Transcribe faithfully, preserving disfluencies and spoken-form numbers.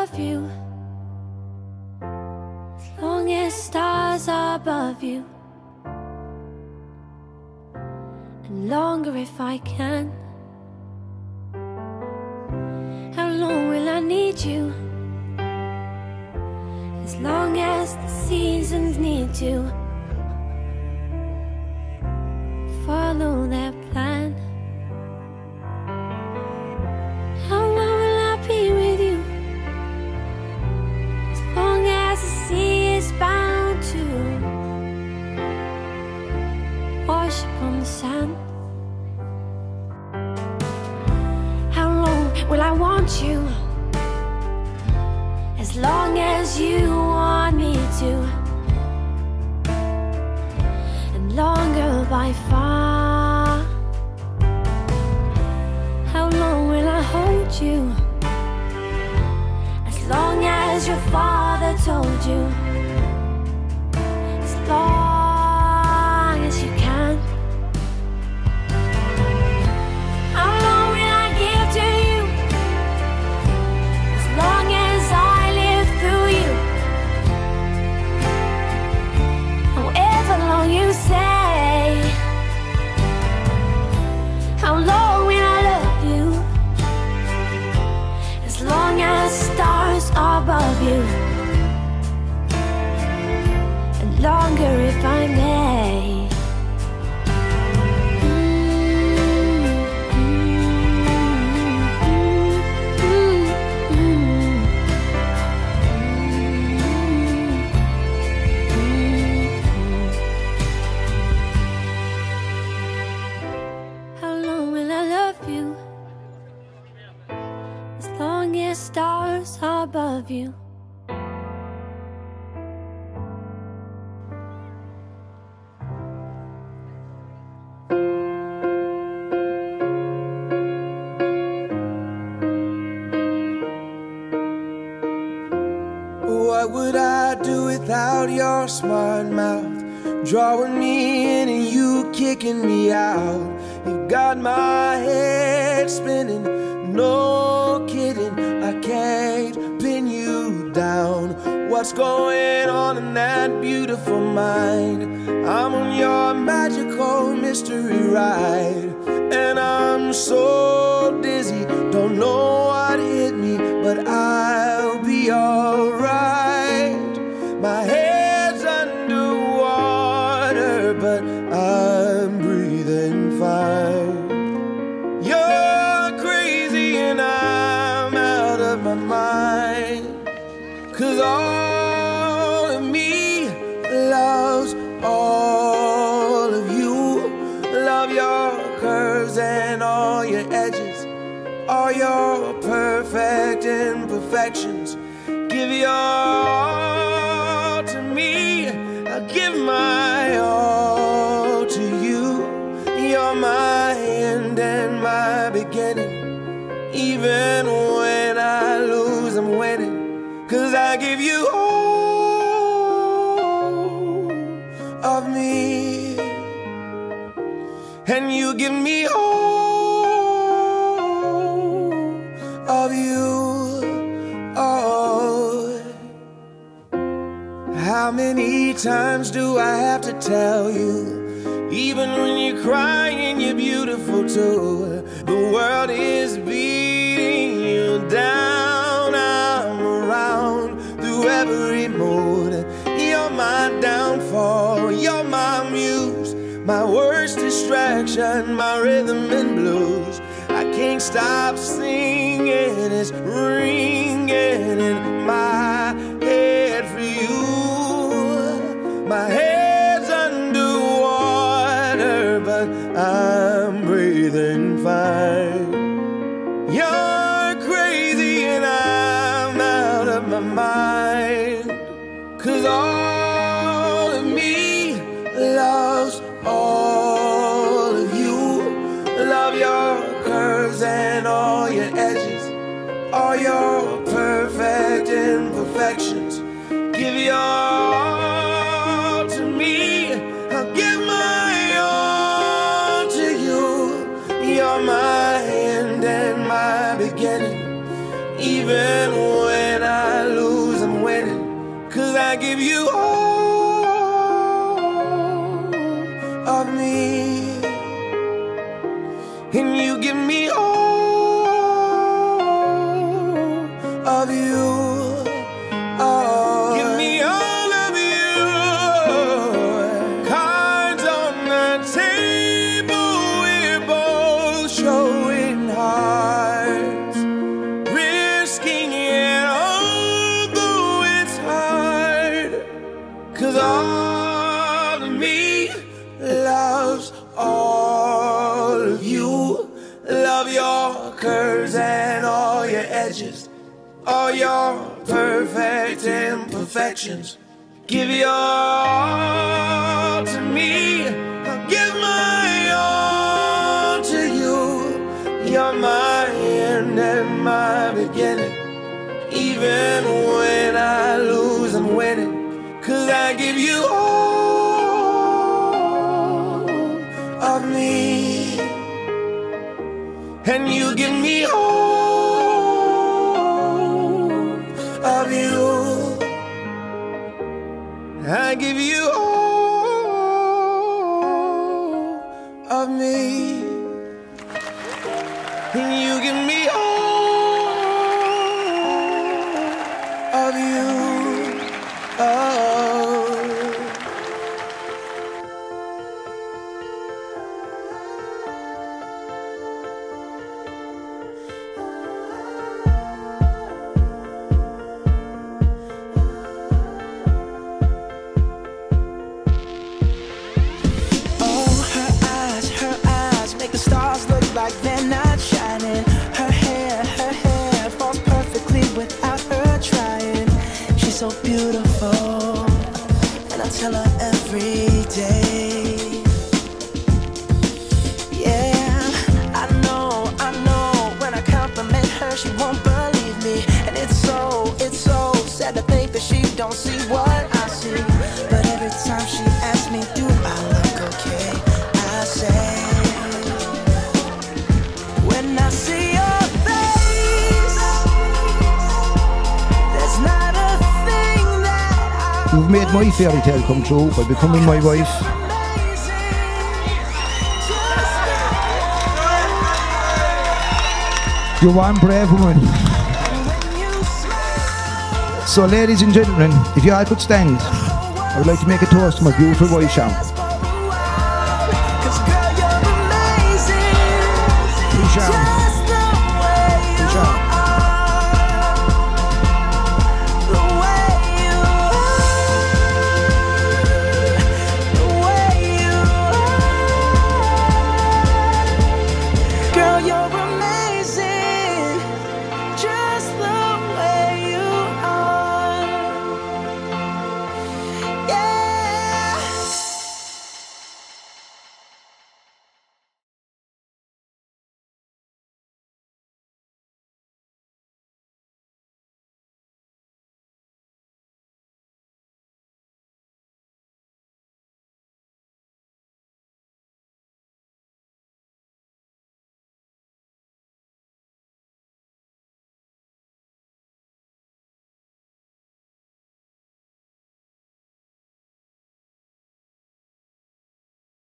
love you, as long as stars are above you, and longer if I can. How long will I need you? As long as the seasons need to follow their plan. How long will I be with you? As long as the sea is bound to wash upon the sand. How long will I want you? As long as you want me to, and longer by far. How long will I hold you? As long as your father told you, as long as you can. How long will I give to you? As long as I live through you. However long you say. How long will I love you? As long as stars are above you, and longer if I may. How long will I love you? As long as stars are above you. What would I do without your smart mouth, drawing me in and you kicking me out? You got my head spinning, no kidding, I can't pin you down. What's going on in that beautiful mind? I'm on your magical mystery ride, and I'm so dizzy, don't know what hit me, but I'll be alright. My head's underwater, but I'm breathing fine. You're crazy and I'm out of my mind, 'cause all of me loves all of you. Love your curves and all your edges, all your perfect imperfections. Give your all to me, I'll give my all to you. You're my end and my beginning. Even when I lose, I'm winning, 'cause I give you all of me, and you give me all of you. Oh, how many times do I have to tell you? Even when you're crying, you're beautiful too. The world is beating you down. I'm around through every mood. You're my downfall, you're my muse, my worst distraction, my rhythm and blues. I can't stop singing, it's ringing in my head for you. My head's underwater, but I'm breathing fine. You're crazy and I'm out of my mind, 'cause all of me loves all of you. Love your curves and all your edges, all your perfect imperfections. Give your all to me, I'll give my all to you. You're my end and my beginning. Even when I I give you all of me, and you give me all of you. Oh, give me all of you. Cards on the table, we're both showing hearts, risking it, although it's hard. 'Cause all of me loves all of you. Love your curves and all your edges, all your perfect imperfections. Give your all to me, I'll give my all to you. You're my end and my beginning. Even when I lose, I'm winning. 'Cause I give you all of me, and you give me all of you. I give you all of me, and you give me all of you. Oh. Like they're not shining. Her hair, her hair falls perfectly without her trying. She's so beautiful, and I tell her every day. Yeah, I know, I know. When I compliment her, she won't believe me, and it's so, it's so sad to think that she don't see what I see. But every time she asks me, do I look okay, I say, when I see your face, there's not a thing that I You've made my fairy tale come true by becoming my wife. You're one brave woman. So ladies and gentlemen, if you all could stand, I would like to make a toast to my beautiful wife, Sharon.